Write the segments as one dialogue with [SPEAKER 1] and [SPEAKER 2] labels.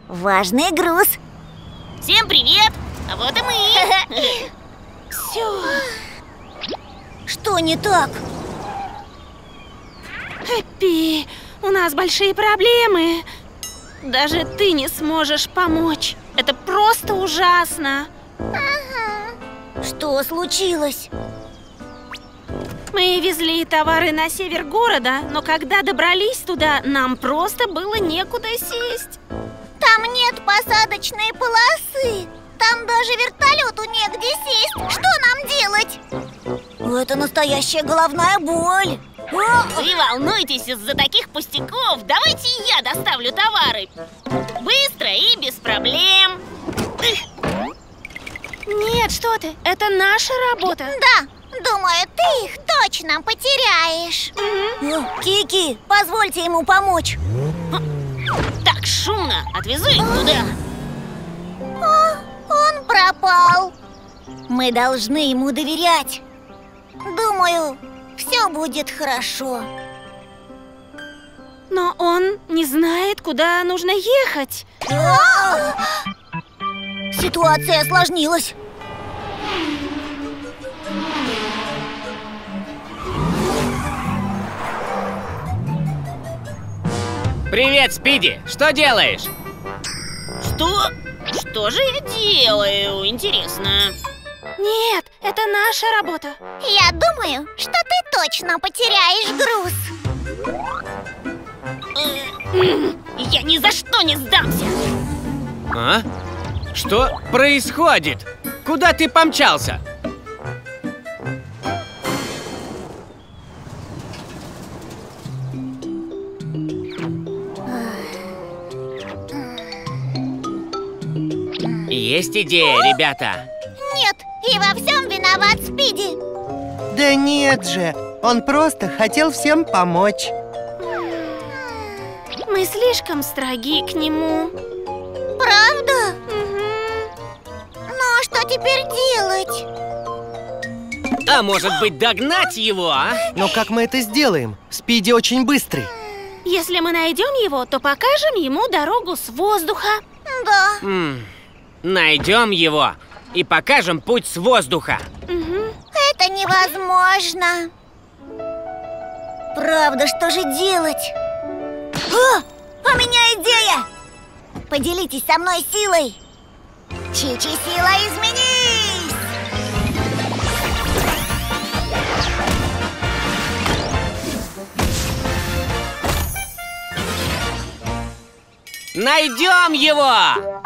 [SPEAKER 1] Важный груз.
[SPEAKER 2] Всем привет! А вот и мы!
[SPEAKER 1] Все. Что не так?
[SPEAKER 3] Пеппи, у нас большие проблемы. Даже ты не сможешь помочь. Это просто ужасно.
[SPEAKER 1] Что случилось?
[SPEAKER 3] Мы везли товары на север города, но когда добрались туда, нам просто было некуда сесть.
[SPEAKER 1] Там нет посадочной полосы. Там даже вертолету негде сесть. Что нам делать? Это настоящая головная боль.
[SPEAKER 2] Вы волнуетесь из-за таких пустяков? Давайте я доставлю товары. Быстро и без проблем.
[SPEAKER 3] Нет, что ты, это наша работа.
[SPEAKER 1] Да, думаю, ты их точно потеряешь. Кики, позвольте ему помочь.
[SPEAKER 2] Так шумно, отвезу их туда.
[SPEAKER 1] Он пропал. Мы должны ему доверять. Думаю, все будет хорошо.
[SPEAKER 3] Но он не знает, куда нужно ехать.
[SPEAKER 1] Ситуация осложнилась.
[SPEAKER 4] Привет, Спиди! Что делаешь?
[SPEAKER 2] Что? Что же я делаю? Интересно.
[SPEAKER 3] Нет, это наша работа.
[SPEAKER 1] Я думаю, что ты точно потеряешь груз.
[SPEAKER 2] Я ни за что не сдамся.
[SPEAKER 4] А? Что происходит? Куда ты помчался? Есть идея, ребята.
[SPEAKER 1] Нет, и во всем виноват Спиди.
[SPEAKER 5] Да нет же, он просто хотел всем помочь.
[SPEAKER 3] Мы слишком строги к нему.
[SPEAKER 1] Правда? Ну, что теперь делать?
[SPEAKER 4] А может быть, догнать его, а?
[SPEAKER 5] Но как мы это сделаем? Спиди очень быстрый.
[SPEAKER 3] Если мы найдем его, то покажем ему дорогу с воздуха.
[SPEAKER 1] Да.
[SPEAKER 4] Найдем его и покажем путь с воздуха.
[SPEAKER 1] Это невозможно. Правда, что же делать? У меня идея! Поделитесь со мной силой. Чичи, сила, изменись!
[SPEAKER 4] Найдем его!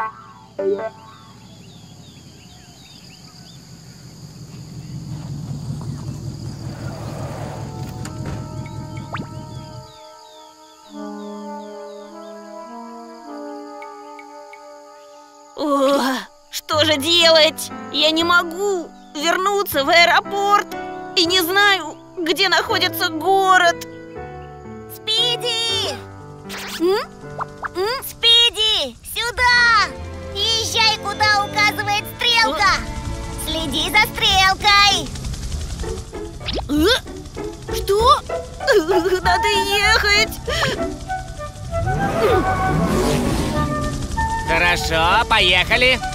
[SPEAKER 3] О, что же делать? Я не могу вернуться в аэропорт и не знаю, где находится город.
[SPEAKER 1] Спиди! Спиди, сюда! Езжай, куда указывает стрелка! Следи за стрелкой!
[SPEAKER 3] Что? Надо ехать!
[SPEAKER 4] Хорошо, поехали!